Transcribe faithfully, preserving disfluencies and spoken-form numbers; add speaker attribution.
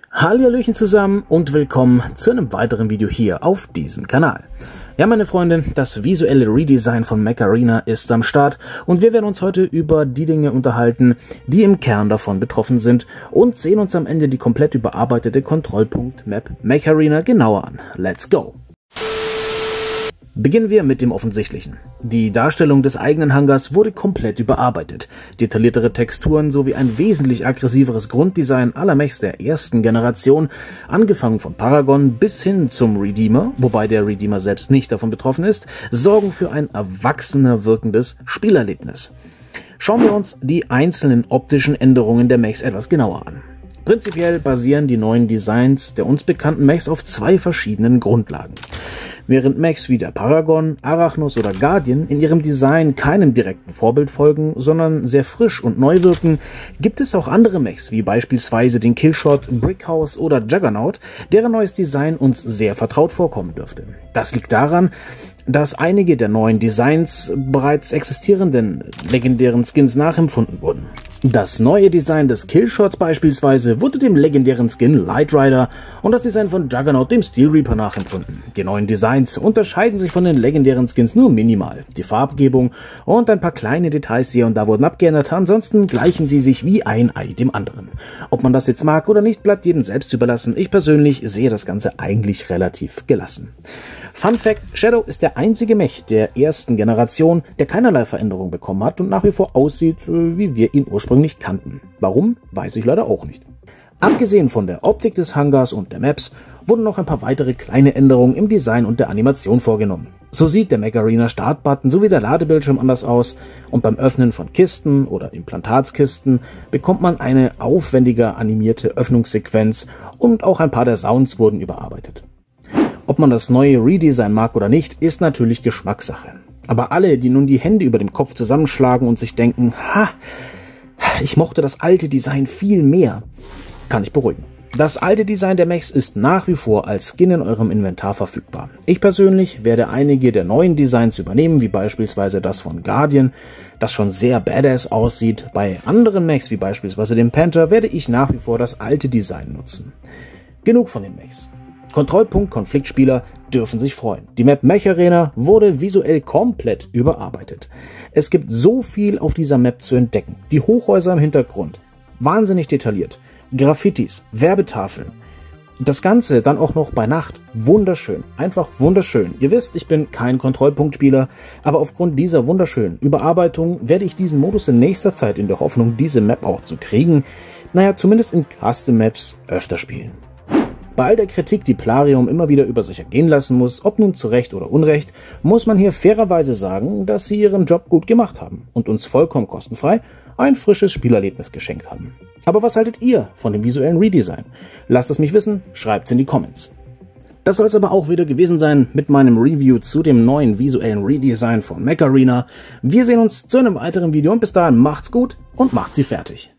Speaker 1: Hallihallöchen zusammen und willkommen zu einem weiteren Video hier auf diesem Kanal. Ja, meine Freunde, das visuelle Redesign von Mech Arena ist am Start und wir werden uns heute über die Dinge unterhalten, die im Kern davon betroffen sind und sehen uns am Ende die komplett überarbeitete Kontrollpunkt-Map Mech Arena genauer an. Let's go! Beginnen wir mit dem Offensichtlichen. Die Darstellung des eigenen Hangars wurde komplett überarbeitet. Detailliertere Texturen sowie ein wesentlich aggressiveres Grunddesign aller Mechs der ersten Generation, angefangen von Paragon bis hin zum Redeemer, wobei der Redeemer selbst nicht davon betroffen ist, sorgen für ein erwachsener wirkendes Spielerlebnis. Schauen wir uns die einzelnen optischen Änderungen der Mechs etwas genauer an. Prinzipiell basieren die neuen Designs der uns bekannten Mechs auf zwei verschiedenen Grundlagen. Während Mechs wie der Paragon, Arachnos oder Guardian in ihrem Design keinem direkten Vorbild folgen, sondern sehr frisch und neu wirken, gibt es auch andere Mechs, wie beispielsweise den Killshot, Brickhouse oder Juggernaut, deren neues Design uns sehr vertraut vorkommen dürfte. Das liegt daran, dass einige der neuen Designs bereits existierenden legendären Skins nachempfunden wurden. Das neue Design des Killshots beispielsweise wurde dem legendären Skin Light Rider und das Design von Juggernaut dem Steel Reaper nachempfunden. Die neuen Designs unterscheiden sich von den legendären Skins nur minimal. Die Farbgebung und ein paar kleine Details hier und da wurden abgeändert, ansonsten gleichen sie sich wie ein Ei dem anderen. Ob man das jetzt mag oder nicht, bleibt jedem selbst überlassen. Ich persönlich sehe das Ganze eigentlich relativ gelassen. Fun Fact: Shadow ist der einzige Mech der ersten Generation, der keinerlei Veränderung bekommen hat und nach wie vor aussieht, wie wir ihn ursprünglich kannten. Warum, weiß ich leider auch nicht. Abgesehen von der Optik des Hangars und der Maps wurden noch ein paar weitere kleine Änderungen im Design und der Animation vorgenommen. So sieht der Mech Arena Startbutton sowie der Ladebildschirm anders aus und beim Öffnen von Kisten oder Implantatskisten bekommt man eine aufwendiger animierte Öffnungssequenz und auch ein paar der Sounds wurden überarbeitet. Ob man das neue Redesign mag oder nicht, ist natürlich Geschmackssache. Aber alle, die nun die Hände über dem Kopf zusammenschlagen und sich denken, ha, ich mochte das alte Design viel mehr, kann ich beruhigen. Das alte Design der Mechs ist nach wie vor als Skin in eurem Inventar verfügbar. Ich persönlich werde einige der neuen Designs übernehmen, wie beispielsweise das von Guardian, das schon sehr badass aussieht. Bei anderen Mechs, wie beispielsweise dem Panther, werde ich nach wie vor das alte Design nutzen. Genug von den Mechs. Kontrollpunkt-Konfliktspieler dürfen sich freuen. Die Map Mech Arena wurde visuell komplett überarbeitet. Es gibt so viel auf dieser Map zu entdecken. Die Hochhäuser im Hintergrund, wahnsinnig detailliert. Graffitis, Werbetafeln. Das Ganze dann auch noch bei Nacht. Wunderschön, einfach wunderschön. Ihr wisst, ich bin kein Kontrollpunktspieler, aber aufgrund dieser wunderschönen Überarbeitung werde ich diesen Modus in nächster Zeit in der Hoffnung, diese Map auch zu kriegen, naja, zumindest in Custom Maps öfter spielen. Bei all der Kritik, die Plarium immer wieder über sich ergehen lassen muss, ob nun zu Recht oder Unrecht, muss man hier fairerweise sagen, dass sie ihren Job gut gemacht haben und uns vollkommen kostenfrei ein frisches Spielerlebnis geschenkt haben. Aber was haltet ihr von dem visuellen Redesign? Lasst es mich wissen, schreibt es in die Comments. Das soll es aber auch wieder gewesen sein mit meinem Review zu dem neuen visuellen Redesign von Mech Arena. Wir sehen uns zu einem weiteren Video und bis dahin macht's gut und macht sie fertig.